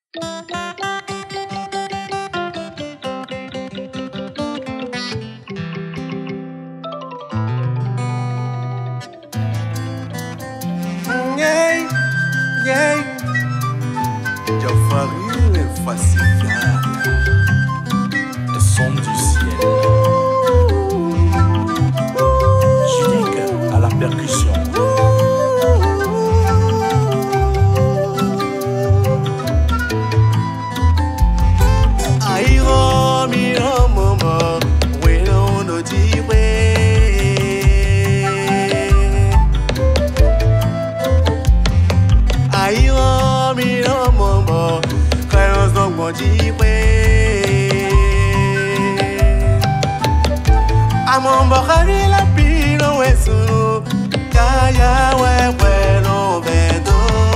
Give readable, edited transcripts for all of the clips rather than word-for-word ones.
Yeah, yeah. Jafari et Fassifiane, le son du ciel. Judique à la percussion. Aïro, miro, momo, weno no diwe. Aïro, miro, momo, kayon zong mo diwe. Amon bokari la pino wesu, kaya we no vedo.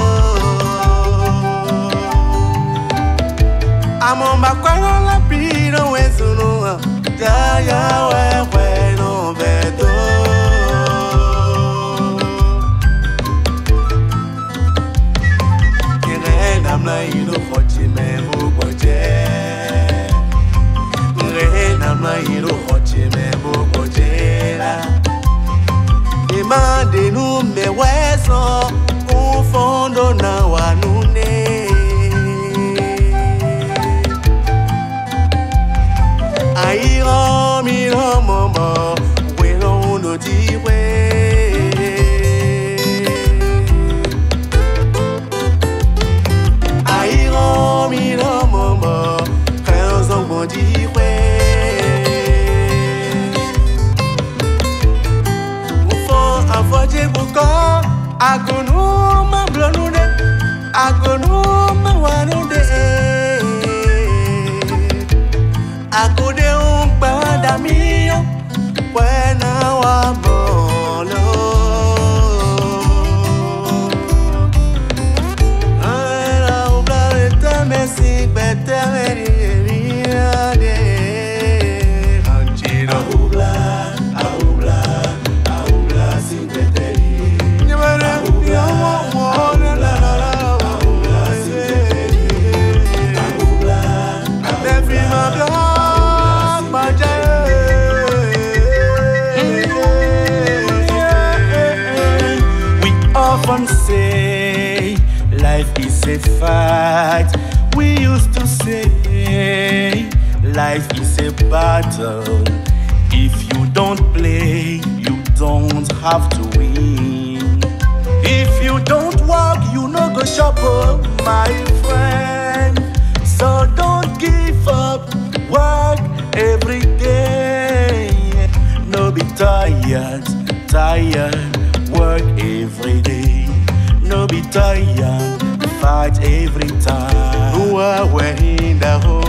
Amon bakwano la pino wesu no, kaya we no vedo. Kire namna ino khochi me bukoje. Kire namna ino khochi me bukoje. Demandez-nous mes huesos, un fondo na wanune. Aïro, miro, momo, welo no diwe. Aïro, miro, momo, kayon zong mo diwe. Avoje buko, agonu ma blonude, agonu ma wanude. Akude pada mio, buena wa bolo. Ara ubla me si better de. Anchiro ubla. Often say life is a fight. We used to say life is a battle. If you don't play, you don't have to win. If you don't work, you no go shop, oh, my friend. So don't give up, work every day. No be tired, work every day. No be tired, fight every time. Who are we in the hole?